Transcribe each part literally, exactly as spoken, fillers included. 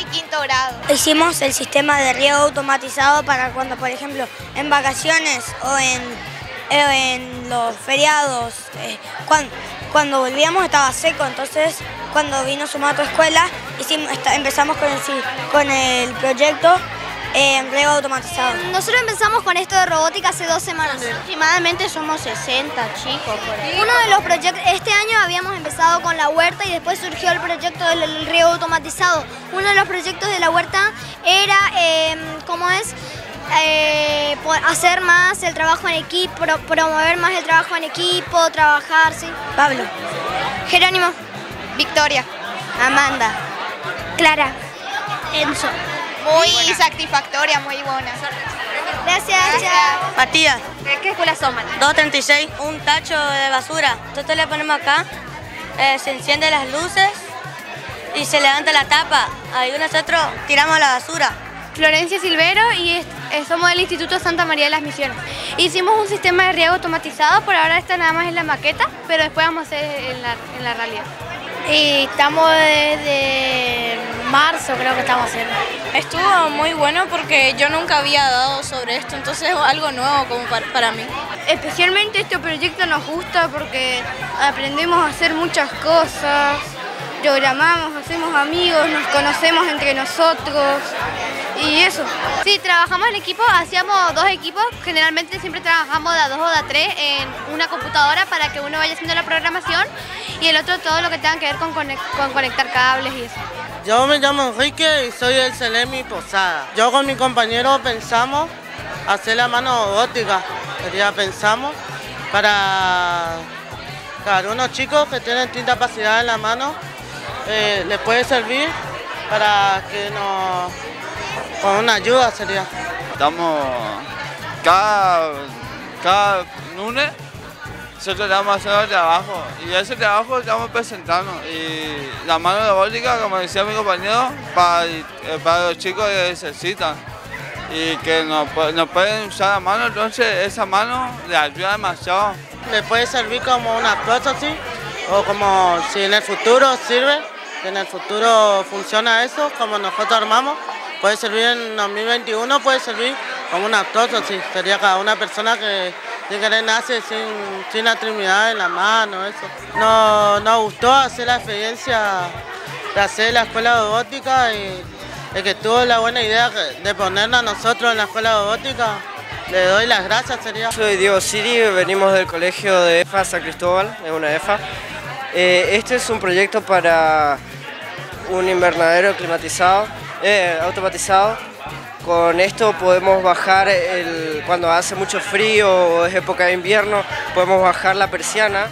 y quinto grado. Hicimos el sistema de riego automatizado para cuando, por ejemplo, en vacaciones o en, en los feriados, eh, cuando, cuando volvíamos estaba seco, entonces cuando vino su escuela hicimos, empezamos con el, con el proyecto en riego automatizado. Nosotros empezamos con esto de robótica hace dos semanas. Aproximadamente somos sesenta chicos por ahí. Uno de los proyectos, este año habíamos empezado con la huerta y después surgió el proyecto del riego automatizado. Uno de los proyectos de la huerta era, eh, ¿cómo es? Eh, hacer más el trabajo en equipo, pro, promover más el trabajo en equipo, trabajar, ¿sí? Pablo. Jerónimo. Victoria. Amanda. Clara. Enzo. Muy satisfactoria, muy buena. Gracias, chao. Matías. ¿De qué escuela son, Matías? doscientos treinta y seis, un tacho de basura. Entonces le ponemos acá, eh, se encienden las luces y se levanta la tapa. Ahí nosotros tiramos la basura. Florencia Silvero y es, somos del Instituto Santa María de las Misiones. Hicimos un sistema de riego automatizado, por ahora esta nada más es la maqueta, pero después vamos a hacer en la, en la realidad. Y estamos desde marzo, creo que estamos haciendo. Estuvo muy bueno porque yo nunca había dado sobre esto, entonces es algo nuevo como para, para mí. Especialmente este proyecto nos gusta porque aprendemos a hacer muchas cosas, programamos, hacemos amigos, nos conocemos entre nosotros y eso. Sí, trabajamos en equipo, hacíamos dos equipos, generalmente siempre trabajamos de a dos o de a tres en una computadora para que uno vaya haciendo la programación y el otro todo lo que tenga que ver con, conect con conectar cables y eso. Yo me llamo Enrique y soy del Selemi Posada. Yo con mi compañero pensamos hacer la mano robótica, sería pensamos, para, para unos chicos que tienen discapacidad en la mano, eh, les puede servir para que nos, con una ayuda sería. Estamos cada, cada lunes. Nosotros estamos haciendo el trabajo y ese trabajo estamos presentando y la mano robótica, como decía mi compañero, para, para los chicos que necesitan y que no, no pueden usar la mano, entonces esa mano le ayuda demasiado. Le puede servir como una prótesis o como si en el futuro sirve, si en el futuro funciona eso, como nosotros armamos, puede servir en dos mil veintiuno, puede servir como una prótesis, sería cada una persona que sin querer nace sin, sin la extremidad en la mano, eso. Nos, nos gustó hacer la experiencia de hacer la escuela robótica y el que tuvo la buena idea de ponernos a nosotros en la escuela robótica, le doy las gracias, sería. Soy Diego Siri, venimos del colegio de EFA San Cristóbal, es una EFA. Eh, este es un proyecto para un invernadero climatizado, eh, automatizado. Con esto podemos bajar, el, cuando hace mucho frío o es época de invierno, podemos bajar la persiana.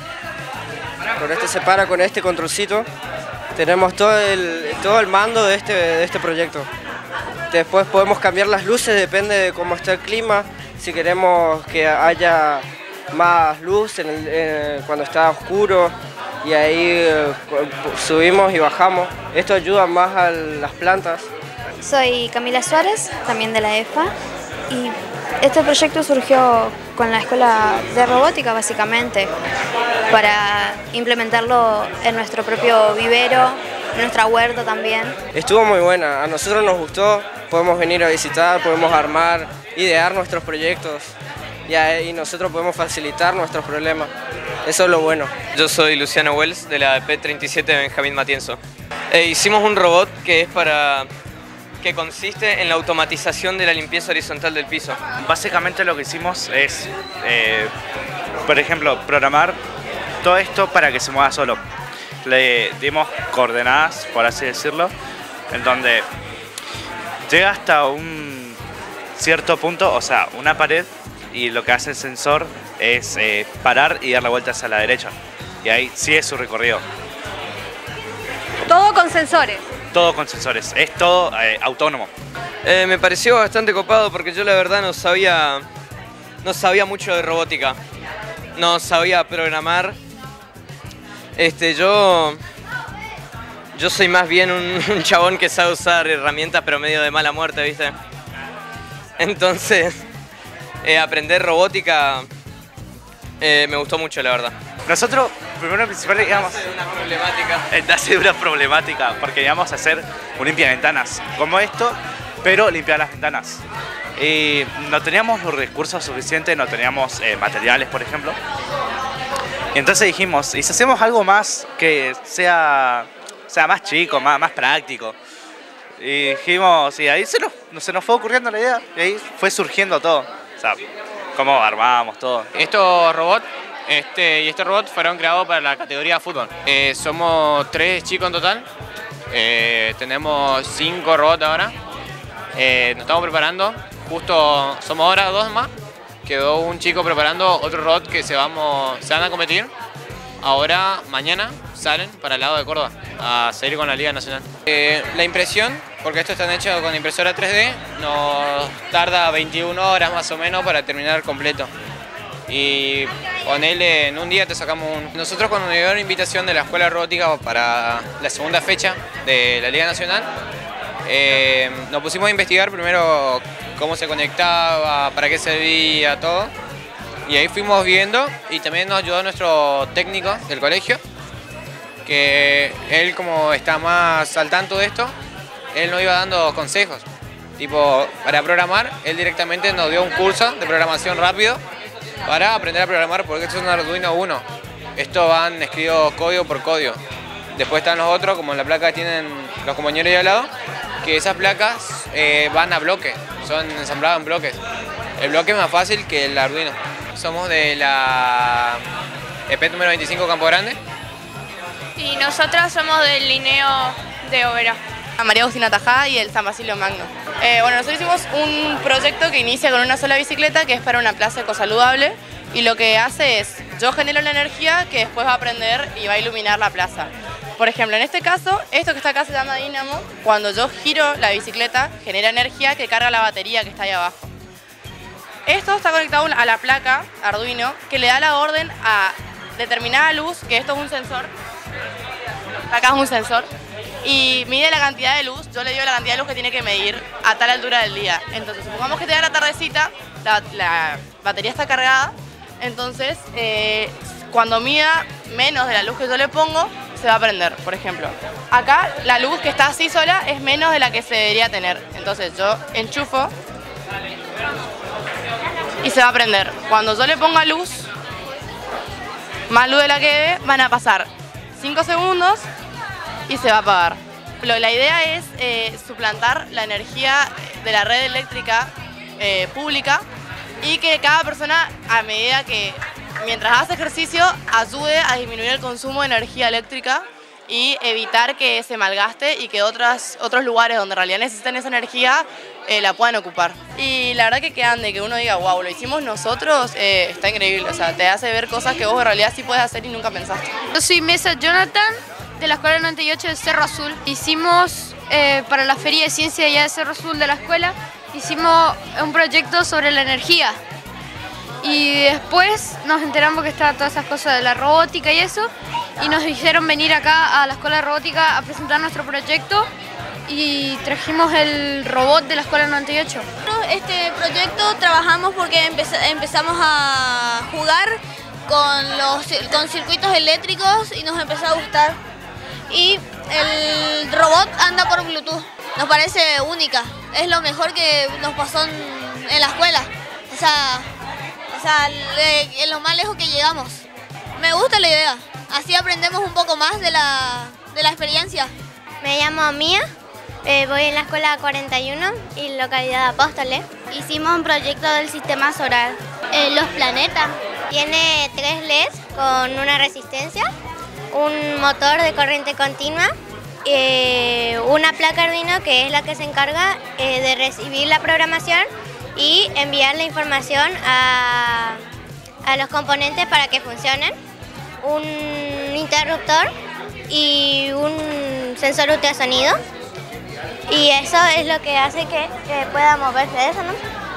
Con este se para con este controlcito. Tenemos todo el, todo el mando de este, de este proyecto. Después podemos cambiar las luces, depende de cómo está el clima. Si queremos que haya más luz en el, eh, cuando está oscuro, y ahí eh, subimos y bajamos. Esto ayuda más a las plantas. Soy Camila Suárez, también de la EFA, y este proyecto surgió con la escuela de robótica básicamente, para implementarlo en nuestro propio vivero, en nuestra huerta también. Estuvo muy buena, a nosotros nos gustó, podemos venir a visitar, podemos armar, idear nuestros proyectos y, ahí, y nosotros podemos facilitar nuestros problemas, eso es lo bueno. Yo soy Luciano Wells de la P treinta y siete Benjamín Matienzo. E hicimos un robot que es para... que consiste en la automatización de la limpieza horizontal del piso. Básicamente lo que hicimos es, eh, por ejemplo, programar todo esto para que se mueva solo. Le dimos coordenadas, por así decirlo, en donde llega hasta un cierto punto, o sea, una pared, y lo que hace el sensor es eh, parar y dar la vuelta hacia la derecha. Y ahí sigue su recorrido. Todo con sensores. Todo con sensores, es todo eh, autónomo. Eh, me pareció bastante copado porque yo la verdad no sabía, no sabía mucho de robótica, no sabía programar. Este, yo, yo soy más bien un, un chabón que sabe usar herramientas pero medio de mala muerte, ¿viste? Entonces, eh, aprender robótica eh, me gustó mucho, la verdad. nosotros, primero y principal, íbamos una problemática. a hacer una problemática, porque íbamos a hacer un limpiaventanas, como esto, pero limpiar las ventanas. Y no teníamos los recursos suficientes, no teníamos eh, materiales, por ejemplo. Y entonces dijimos, ¿y si hacemos algo más que sea, sea más chico, más, más práctico? Y dijimos, y ahí se nos, se nos fue ocurriendo la idea, y ahí fue surgiendo todo. O sea, cómo armábamos todo. Estos robots este, y estos robots fueron creados para la categoría de fútbol. Eh, somos tres chicos en total, eh, tenemos cinco robots ahora. Eh, nos estamos preparando, justo somos ahora dos más. Quedó un chico preparando otro robot que se, vamos, se van a competir. Ahora, mañana, salen para el lado de Córdoba a seguir con la Liga Nacional. Eh, la impresión, porque esto está hecho con impresora tres D, nos tarda veintiuna horas más o menos para terminar completo. Y con él en un día te sacamos un... Nosotros cuando nos dieron invitación de la Escuela de Robótica para la segunda fecha de la Liga Nacional, eh, nos pusimos a investigar primero cómo se conectaba, para qué servía, todo. Y ahí fuimos viendo y también nos ayudó nuestro técnico del colegio, que él como está más al tanto de esto, él nos iba dando consejos. Tipo, para programar, él directamente nos dio un curso de programación rápido para aprender a programar, porque esto es un Arduino uno. Esto van escritos código por código. Después están los otros, como en la placa tienen los compañeros ahí al lado, que esas placas eh, van a bloques, son ensambladas en bloques. El bloque es más fácil que el Arduino. Somos de la E P número veinticinco Campo Grande. Y nosotras somos del Lineo de Oberá. A María Agustina Tajá y el San Basilio Magno. Eh, bueno, nosotros hicimos un proyecto que inicia con una sola bicicleta, que es para una plaza ecosaludable, y lo que hace es, yo genero la energía que después va a prender y va a iluminar la plaza. Por ejemplo, en este caso, esto que está acá se llama dínamo. Cuando yo giro la bicicleta, genera energía que carga la batería que está ahí abajo. Esto está conectado a la placa Arduino, que le da la orden a determinada luz, que esto es un sensor. Acá es un sensor. Y mide la cantidad de luz, yo le digo la cantidad de luz que tiene que medir a tal altura del día. Entonces, supongamos que te da la tardecita, la, la batería está cargada, entonces eh, cuando mida menos de la luz que yo le pongo, se va a prender, por ejemplo. Acá la luz que está así sola es menos de la que se debería tener. Entonces yo enchufo y se va a prender. Cuando yo le ponga luz, más luz de la que debe, van a pasar cinco segundos y se va a apagar. Pero la idea es eh, suplantar la energía de la red eléctrica eh, pública y que cada persona, a medida que, mientras hace ejercicio, ayude a disminuir el consumo de energía eléctrica y evitar que se malgaste y que otras, otros lugares donde en realidad necesitan esa energía eh, la puedan ocupar. Y la verdad que quedan de que uno diga, wow, lo hicimos nosotros, eh, está increíble. O sea, te hace ver cosas que vos en realidad sí puedes hacer y nunca pensaste. Yo soy Mesa Jonathan, de la Escuela noventa y ocho de Cerro Azul. Hicimos, eh, para la Feria de Ciencia allá de Cerro Azul de la escuela, hicimos un proyecto sobre la energía. Y después nos enteramos que estaban todas esas cosas de la robótica y eso, y nos hicieron venir acá a la Escuela de Robótica a presentar nuestro proyecto y trajimos el robot de la Escuela noventa y ocho. Este proyecto trabajamos porque empezamos a jugar con, los, con circuitos eléctricos y nos empezó a gustar. Y el robot anda por Bluetooth, nos parece única, es lo mejor que nos pasó en, en la escuela. O sea, O sea, en lo más lejos que llegamos. Me gusta la idea, así aprendemos un poco más de la, de la experiencia. Me llamo Mía, eh, voy en la escuela cuarenta y uno y localidad de Apóstoles. Hicimos un proyecto del sistema solar. Eh, los planetas. Tiene tres L E Ds con una resistencia, un motor de corriente continua, eh, una placa Arduino que es la que se encarga eh, de recibir la programación y enviar la información a, a los componentes para que funcionen, un interruptor y un sensor ultrasonido, y eso es lo que hace que, que pueda moverse eso, ¿no?